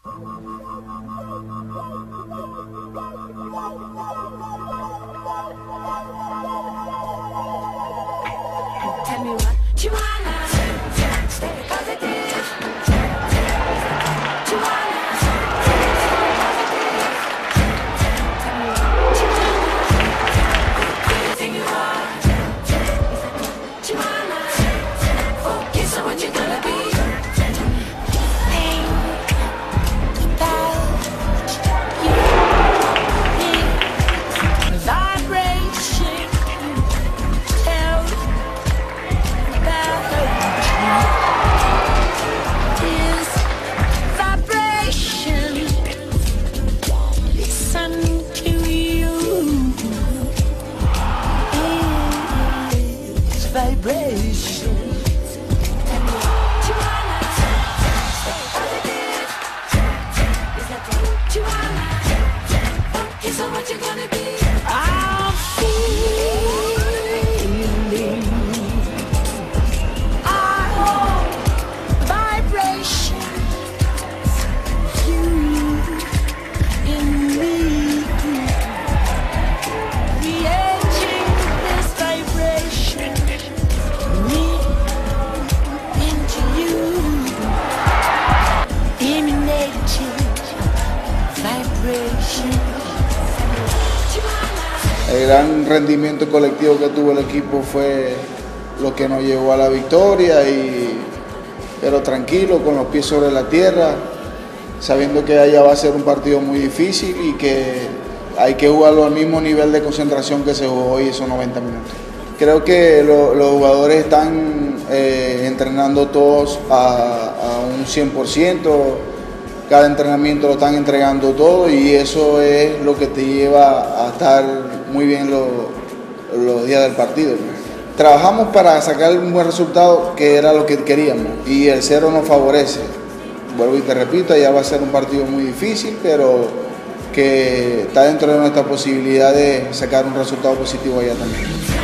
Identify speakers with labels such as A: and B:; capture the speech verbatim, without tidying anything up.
A: Tell me what you wanna. Stay positive. You wanna. Stay positive. Tell me what you wanna. Anything you want. You wanna. Focus on what you're gonna be. Think about you. The vibration. Tell is vibration. Listen to you. It's vibration. Tell me what you wanna. Stay positive. Is that what you wanna? Focus on what you're gonna be. I'm feeling.
B: El gran rendimiento colectivo que tuvo el equipo fue lo que nos llevó a la victoria, y, pero tranquilo, con los pies sobre la tierra, sabiendo que allá va a ser un partido muy difícil y que hay que jugarlo al mismo nivel de concentración que se jugó hoy esos noventa minutos. Creo que lo, los jugadores están eh, entrenando todos a, a un cien por ciento, cada entrenamiento lo están entregando todo, y eso es lo que te lleva a estar muy bien los, los días del partido. Trabajamos para sacar un buen resultado, que era lo que queríamos, y el cero nos favorece. Vuelvo y te repito, ya va a ser un partido muy difícil, pero que está dentro de nuestra posibilidad de sacar un resultado positivo allá también.